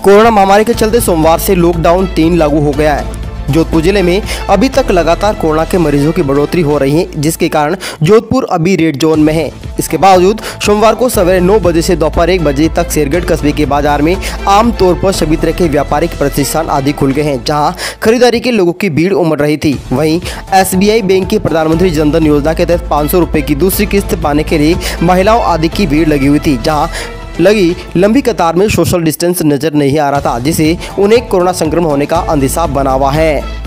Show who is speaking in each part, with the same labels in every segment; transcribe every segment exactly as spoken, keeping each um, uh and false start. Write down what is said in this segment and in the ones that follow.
Speaker 1: Corona महामारी के चलते सोमवार से लॉकडाउन तीन लागू हो गया है। जोधपुर जिले में अभी तक लगातार कोरोना के मरीजों की बढ़ोतरी हो रही है, जिसके कारण जोधपुर अभी रेड जोन में है। इसके बावजूद सोमवार को सवेरे नौ बजे से दोपहर एक बजे तक शेरगढ़ कस्बे के बाजार में आमतौर पर सभी तरह के व्यापारिक प्रतिष्ठान आदि खुल गए हैं, जहां खरीदारी के लोगों की भीड़ उमड़ रही थी। वहीं एस बी आई बैंक की प्रधानमंत्री जनधन योजना के तहत पाँच सौ रुपये की दूसरी किस्त पाने के लिए महिलाओं आदि की भीड़ लगी हुई थी, जहाँ लगी लंबी कतार में सोशल डिस्टेंस नजर नहीं आ रहा था, जिससे उन्हें कोरोना संक्रमण होने का अंदेशा बना हुआ है।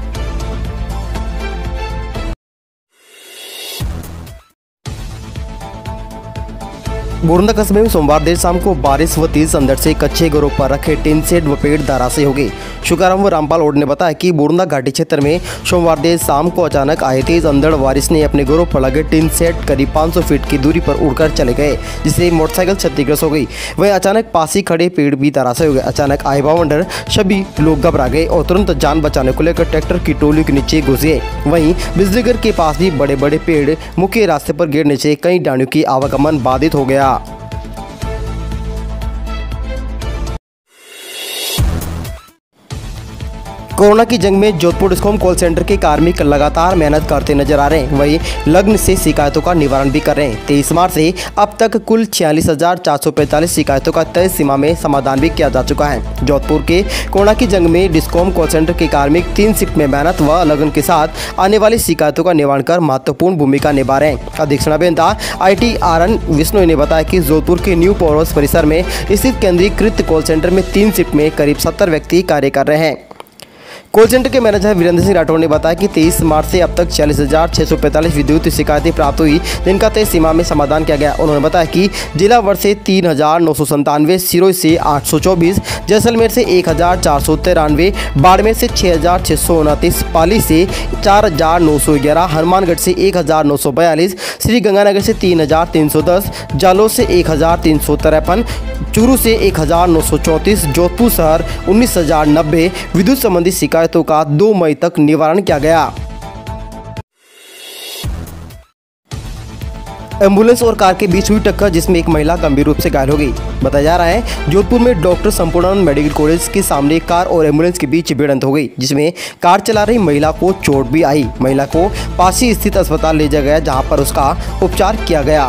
Speaker 1: बोरंदा कस्बे में सोमवार देर शाम को बारिश व तेज अंधड़ से कच्चे घरों पर रखे टिन सेट व पेड़ धराशायी हो गए। शुक्राराम व रामपाल ओड ने बताया कि बोरंदा घाटी क्षेत्र में सोमवार देर शाम को अचानक आए तेज अंधड़ बारिश ने अपने घरों पर लगे टिन सेट करीब पाँच सौ फीट की दूरी पर उड़कर चले गए, जिससे मोटरसाइकिल क्षतिग्रस्त हो गई। वहीं अचानक पास ही खड़े पेड़ भी धराशायी हो गए। अचानक आए भवंडर सभी लोग घबरा गए और तुरंत जान बचाने को लेकर ट्रैक्टर की टोली के नीचे घुस गए। वहीं बिजली घर के पास भी बड़े बड़े पेड़ मुख्य रास्ते पर गिरने से कई डाणियों की आवागमन बाधित हो गया। कोरोना की जंग में जोधपुर डिस्कॉम कॉल सेंटर के कार्मिक लगातार मेहनत करते नजर आ रहे हैं। वहीं लग्न से शिकायतों का निवारण भी कर रहे हैं। तेईस मार्च से अब तक कुल छियालीस हजार चार सौ पैंतालीस शिकायतों का तय सीमा में समाधान भी किया जा चुका है। जोधपुर के कोरोना की जंग में डिस्कॉम कॉल सेंटर के कार्मिक तीन शिफ्ट में मेहनत व लगन के साथ आने वाली शिकायतों का निवारण कर महत्वपूर्ण भूमिका निभा रहे हैं। अधीक्षण अभियंता I T R N Vishnu ने बताया कि जोधपुर के न्यू पॉवर्स परिसर में स्थित केंद्रीकृत कॉल सेंटर में तीन शिफ्ट में करीब सत्तर व्यक्ति कार्य कर रहे हैं। कॉल सेंटर के मैनेजर वीरेंद्र सिंह राठौर ने बताया कि तेईस मार्च से अब तक छियालीस हजार छः सौ पैंतालीस विद्युत शिकायतें प्राप्त हुई, जिनका तय सीमा में समाधान किया गया। उन्होंने बताया कि जिला वर्ष से तीन हजार नौ सौ संतानवे, सिरोही से आठ सौ चौबीस, जैसलमेर से एक हजार चार सौ तिरानवे, बाड़मेर से छः हजार छः सौ उनतीस, पाली से चार हजार नौ सौ ग्यारह, हनुमानगढ़ से एक हजार नौ सौ बयालीस, श्री गंगानगर से तीन हजार तीन सौ दस, जालोर से एक हजार तीन सौ तिरपन, चूरू से एक हजार नौ सौ चौंतीस, जोधपुर शहर उन्नीस हजार नब्बे विद्युत संबंधी शिकायतों का दो मई तक निवारण किया गया। एम्बुलेंस और कार के बीच हुई टक्कर, जिसमें एक महिला गंभीर रूप से घायल हो गई। बताया जा रहा है जोधपुर में डॉक्टर संपूर्णानंद मेडिकल कॉलेज के सामने कार और एम्बुलेंस के बीच भिड़ंत हो गई, जिसमें कार चला रही महिला को चोट भी आई। महिला को पास ही स्थित अस्पताल ले जाया गया, जहां पर उसका उपचार किया गया।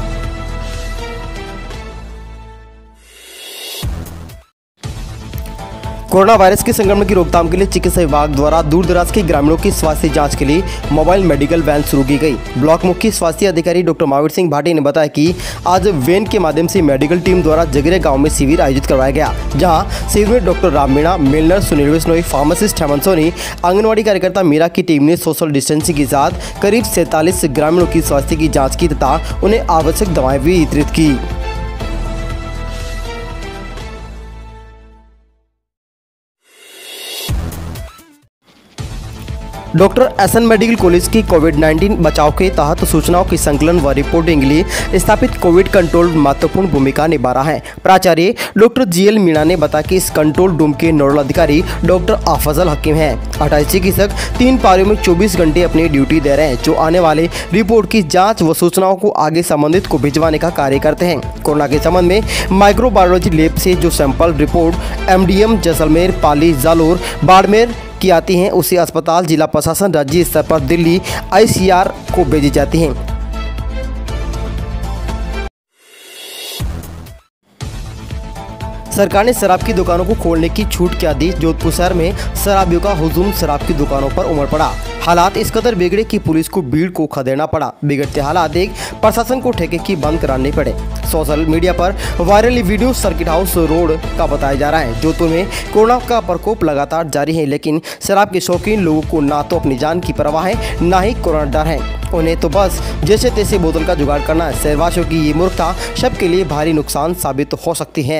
Speaker 1: कोरोना वायरस के संक्रमण की रोकथाम के लिए चिकित्सा विभाग द्वारा दूर दराज के ग्रामीणों की स्वास्थ्य जांच के लिए मोबाइल मेडिकल वैन शुरू की गई। ब्लॉक मुख्य स्वास्थ्य अधिकारी डॉक्टर महावीर सिंह भाटी ने बताया कि आज वैन के माध्यम से मेडिकल टीम द्वारा जगरे गांव में शिविर आयोजित करवाया गया, जहां शिविर में डॉक्टर राम मीणा, मिलनर सुनील बिश्नोई, फार्मासिस्ट हेमंत सोनी, आंगनबाड़ी कार्यकर्ता मीरा की टीम ने सोशल डिस्टेंसिंग के साथ करीब सैंतालीस ग्रामीणों की स्वास्थ्य की जाँच की तथा उन्हें आवश्यक दवाएं भी वितरित की। Doctor S N medical college की कोविड नाइन्टीन बचाव के तहत सूचनाओं की संकलन व रिपोर्टिंग के लिए स्थापित कोविड कंट्रोल महत्वपूर्ण भूमिका निभा रहा है। प्राचार्य डॉक्टर जी एल मीणा ने बताया कि इस कंट्रोल रूम के नोडल अधिकारी डॉक्टर आफजल हकीम हैं। अट्ठाईस चिकित्सक तीन पारियों में चौबीस घंटे अपनी ड्यूटी दे रहे हैं, जो आने वाले रिपोर्ट की जाँच व सूचनाओं को आगे संबंधित को भिजवाने का कार्य करते हैं। कोरोना के संबंध में माइक्रोबायोलॉजी लैब से जो sample report M D M Jaisalmer, Pali, Jalore, Barmer की आती हैं, उसे अस्पताल, जिला प्रशासन, राज्य स्तर पर दिल्ली आई सी आर को भेजी जाती हैं। सरकार ने शराब की दुकानों को खोलने की छूट क्या दी। जोधपुर शहर में शराबियों का हुजूम शराब की दुकानों पर उमड़ पड़ा। हालात इस कदर बिगड़े कि पुलिस को भीड़ को खदेड़ना पड़ा। बिगड़ते हालात देख प्रशासन को ठेके की बंद कराने पड़े। सोशल मीडिया पर viral video circuit house road का बताया जा रहा है। जोधपुर में कोरोना का प्रकोप लगातार जारी है, लेकिन शराब के शौकीन लोगों को ना तो अपनी जान की परवाह है, ना ही कोरोना डर है। उन्हें तो बस जैसे तैसे बोतल का जुगाड़ करना है। शहरवासियों की ये मूर्खता सबके लिए भारी नुकसान साबित हो सकती है।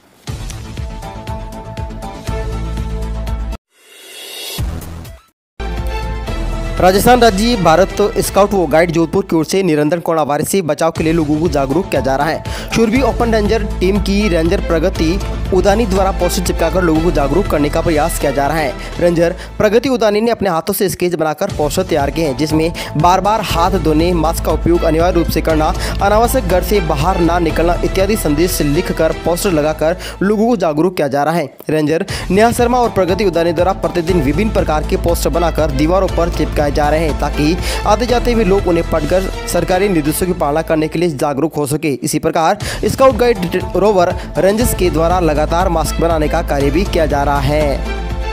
Speaker 1: राजस्थान राज्य भारत स्काउट व गाइड जोधपुर की ओर से निरंतर कोरोना वायरस से बचाव के लिए लोगों को जागरूक किया जा रहा है। शूरबी ओपन रेंजर टीम की रेंजर प्रगति उदानी द्वारा पोस्टर चिपकाकर लोगों को जागरूक करने का प्रयास किया जा रहा है। रेंजर प्रगति उदानी ने अपने हाथों से स्केच बनाकर पोस्टर तैयार किए हैं, जिसमें बार बार हाथ धोने, मास्क का उपयोग अनिवार्य रूप से करना, अनावश्यक घर से बाहर ना निकलना इत्यादि संदेश लिखकर पोस्टर लगाकर लोगों को जागरूक किया जा रहा है। रेंजर नेहा शर्मा और प्रगति उदानी द्वारा प्रतिदिन विभिन्न प्रकार के पोस्टर बनाकर दीवारों पर चिपकाए जा रहे हैं, ताकि आते जाते हुए लोग उन्हें पढ़कर सरकारी निर्देशों की पालना करने के लिए जागरूक हो सके। इसी प्रकार स्काउट गाइड रोवर रेंजर्स के द्वारा लगातार मास्क बनाने का कार्य भी किया जा रहा है।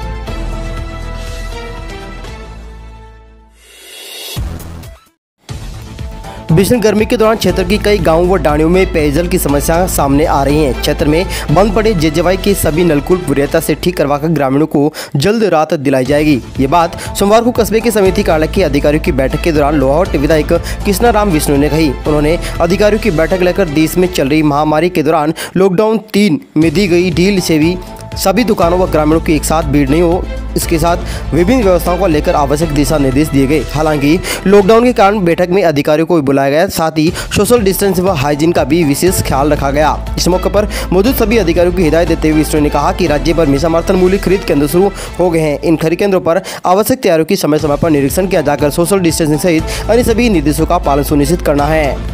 Speaker 1: भीषण गर्मी के दौरान क्षेत्र की कई गांवों व डाणियों में पेयजल की समस्या सामने आ रही है। क्षेत्र में बंद पड़े जेजेवाई के सभी नलकूप पूर्णतः से ठीक करवाकर ग्रामीणों को जल्द राहत दिलाई जाएगी। ये बात सोमवार को कस्बे के समिति कार्यालय के अधिकारियों की बैठक के दौरान लोहावट विधायक कृष्णा राम विष्णु ने कही। उन्होंने अधिकारियों की बैठक लेकर देश में चल रही महामारी के दौरान लॉकडाउन तीन में दी गई ढील से भी सभी दुकानों व ग्रामीणों की एक साथ भीड़ नहीं हो, इसके साथ विभिन्न व्यवस्थाओं को लेकर आवश्यक दिशा निर्देश दिए गए। हालांकि लॉकडाउन के कारण बैठक में अधिकारियों को भी बुलाया गया, साथ ही सोशल डिस्टेंस व हाइजीन का भी विशेष ख्याल रखा गया। इस मौके पर मौजूद सभी अधिकारियों की हिदायत देते हुए विष्णु ने कहा कि राज्य भर में समर्थन मूल्य खरीद केंद्र शुरू हो गए हैं। इन खरीद केंद्रों पर आवश्यक तैयारियों की समय समय पर निरीक्षण किया जाकर सोशल डिस्टेंसिंग सहित अन्य सभी निर्देशों का पालन सुनिश्चित करना है।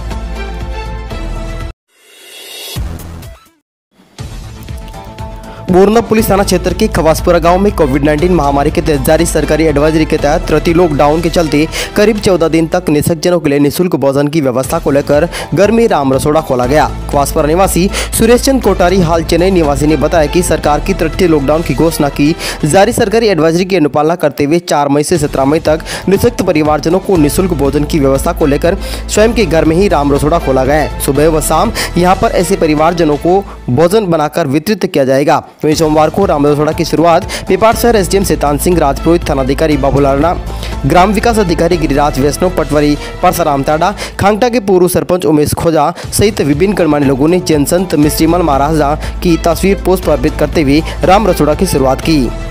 Speaker 1: बोरना पुलिस थाना क्षेत्र के खवासपुरा गांव में कोविड नाइन्टीन महामारी के तहत जारी सरकारी एडवाइजरी के तहत प्रति लॉकडाउन के चलते करीब चौदह दिन तक निःशक्तजनों के लिए निःशुल्क भोजन की व्यवस्था को लेकर घर में राम रसोड़ा खोला गया। खवासपुरा निवासी सुरेश चंद कोटारी हाल चेन्नई निवासी ने बताया कि सरकार की तरफ से लॉकडाउन की घोषणा की जारी सरकारी एडवाइजरी की अनुपालना करते हुए चार मई से सत्रह मई तक निःशक्त परिवारजनों को निःशुल्क भोजन की व्यवस्था को लेकर स्वयं के घर में ही राम रसोड़ा खोला गया है। सुबह व शाम यहाँ पर ऐसे परिवारजनों को भोजन बनाकर वितरित किया जाएगा। वहीं सोमवार को राम रसोड़ा की शुरुआत पेपार शहर एसडीएम शैतान सिंह राजपुरोहित, थानाधिकारी बाबूलाल राणा, ग्राम विकास अधिकारी गिरिराज वैष्णव, पटवारी परसराम ताडा, खांगटा के पूर्व सरपंच उमेश खोजा सहित विभिन्न गणमान्य लोगों ने जैन संत मिस्ट्रीमल महाराजा की तस्वीर पोस्ट पर अर्पित करते हुए राम रसोड़ा की शुरुआत की।